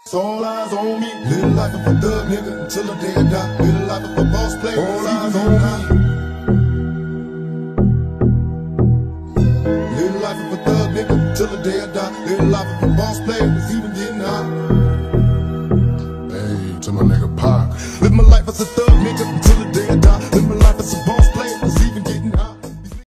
All eyes on me, live life of a thug nigga until the day I die. Live life of a boss player, all eyes on me. Live life of a thug nigga until the day I die. Live life of a boss player, it's even getting high. Hey, to my nigga Pac. Live my life as a thug nigga until the day